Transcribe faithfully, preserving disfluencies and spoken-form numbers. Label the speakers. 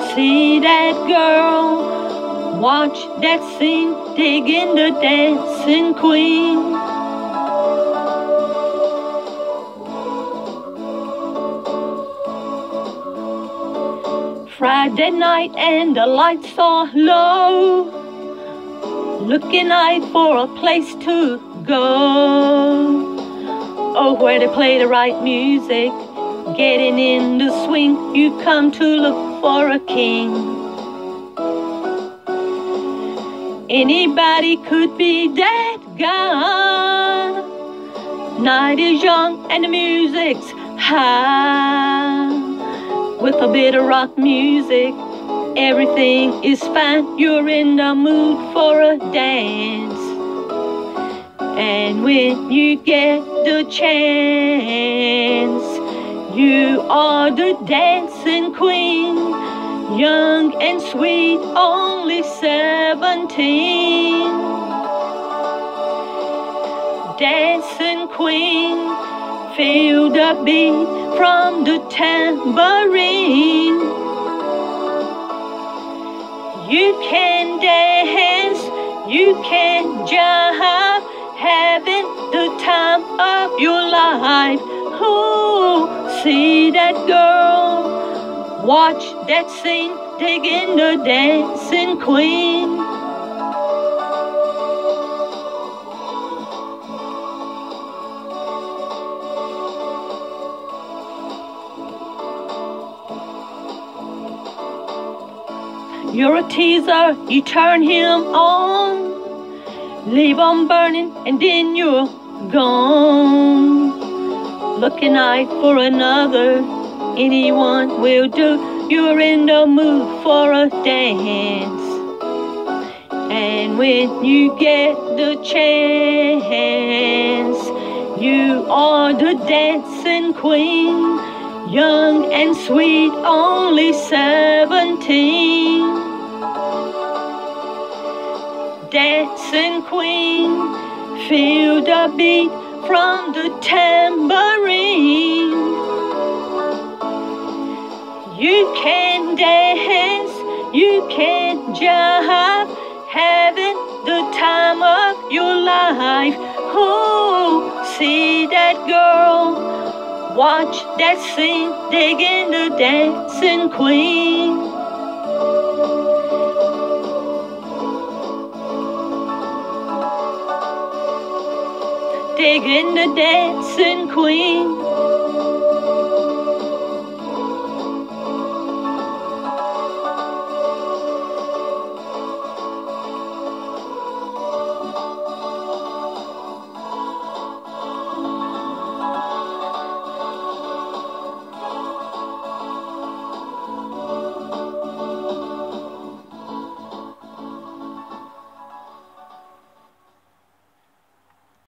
Speaker 1: See that girl, watch that scene, digging the dancing queen. Friday night and the lights are low, looking out for a place to go. Oh, where they play the right music, getting in the swing, you come to look for a king. Anybody could be that guy. Night is young and the music's high. With a bit of rock music, everything is fine. You're in the mood for a dance. And when you get the chance, you are the dancing queen, young and sweet, only seventeen. Dancing queen, feel the beat from the tambourine. You can dance, you can jive, having the time of your life. Oh, see that girl, watch that scene, digging the dancing queen. You're a teaser, you turn him on, leave on burning and then you're gone. Looking out for another, anyone will do. You're in the mood for a dance. And when you get the chance, you are the dancing queen, young and sweet, only seventeen. Dancing queen, feel the beat from the tambourine. You can dance, you can jive, having the time of your life. Oh, see that girl, watch that scene, digging the dancing queen. Digging the dancing queen.